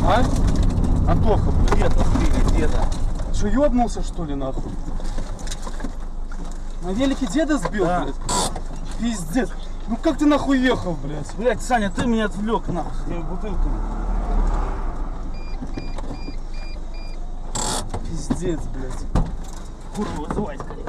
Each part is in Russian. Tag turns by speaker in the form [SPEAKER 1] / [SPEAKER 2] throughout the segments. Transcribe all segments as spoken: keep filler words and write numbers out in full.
[SPEAKER 1] А? Антоха, блядь. Деда сбили, деда. Что, ёбнулся, что ли, нахуй? На велике деда сбил, да. Блядь? Пиздец. Ну как ты нахуй ехал, блядь?
[SPEAKER 2] Блядь, Саня, ты меня отвлек, нахуй, своими бутылками.
[SPEAKER 1] Пиздец, блядь.
[SPEAKER 2] Курва, вызывай скорее.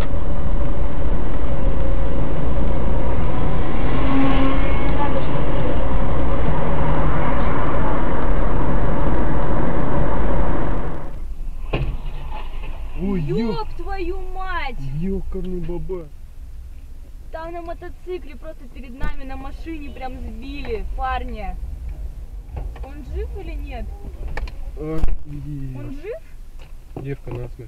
[SPEAKER 3] Ой, ёб твою мать!
[SPEAKER 1] Ёкарный баба.
[SPEAKER 3] Там на мотоцикле просто перед нами на машине прям сбили парня. Он жив или нет?
[SPEAKER 1] А,
[SPEAKER 3] Он жив?
[SPEAKER 1] девка насмерть.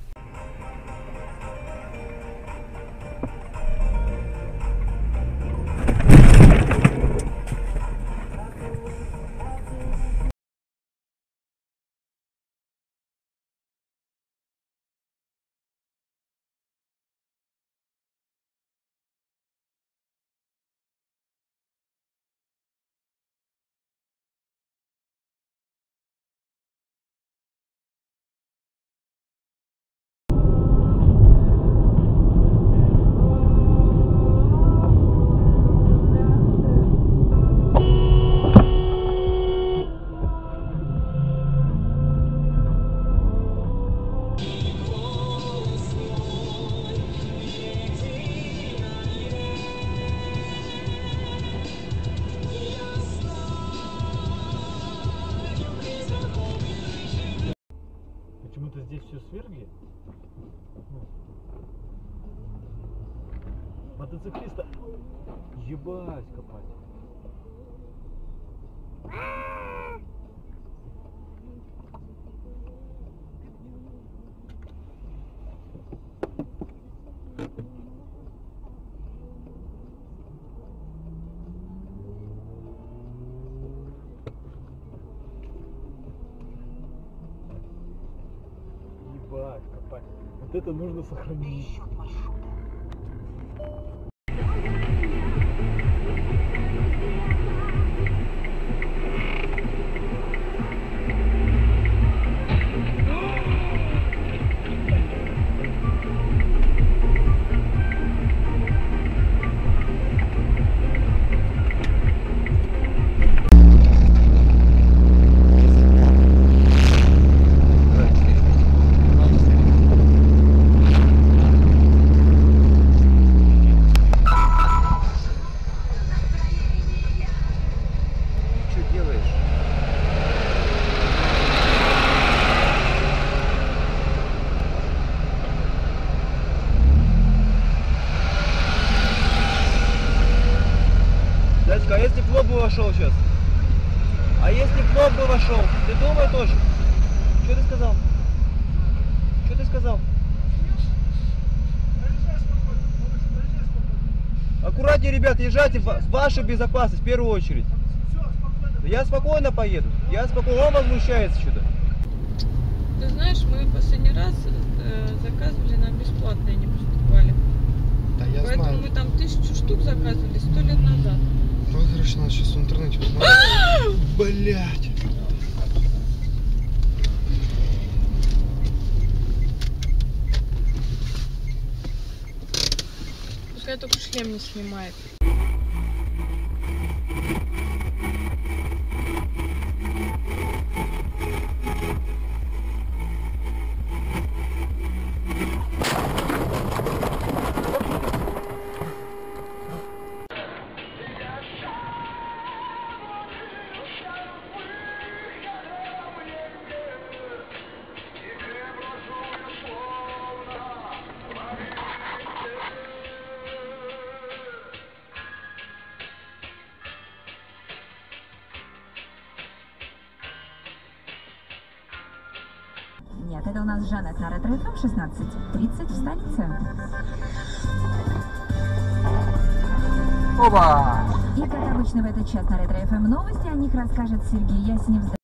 [SPEAKER 2] Почему-то здесь все свергли. Мотоциклиста ебать копать. Ебать копать. Вот это нужно сохранить.
[SPEAKER 4] А если плот бы вошел сейчас? А если плот бы вошел? Ты думай тоже. Что ты сказал? Что ты сказал? Аккуратнее, ребят, езжайте в вашу безопасность в первую очередь. Я спокойно поеду. Я спокойно. Он возмущается что-то.
[SPEAKER 5] Ты знаешь, мы последний раз э, заказывали, нам бесплатно не поступали.
[SPEAKER 6] Да, я
[SPEAKER 5] Поэтому
[SPEAKER 6] знаю.
[SPEAKER 5] мы там тысячу штук заказывали сто лет назад.
[SPEAKER 6] Проигрыш надо сейчас в интернете посмотреть. Блять.
[SPEAKER 5] Пускай только шлем не снимает.
[SPEAKER 7] Нет, это у нас Жанет на ретро эф эм шестнадцать тридцать в столице.
[SPEAKER 1] Опа!
[SPEAKER 7] И как обычно в этот час на ретро эф эм новости, о них расскажет Сергей Яснев.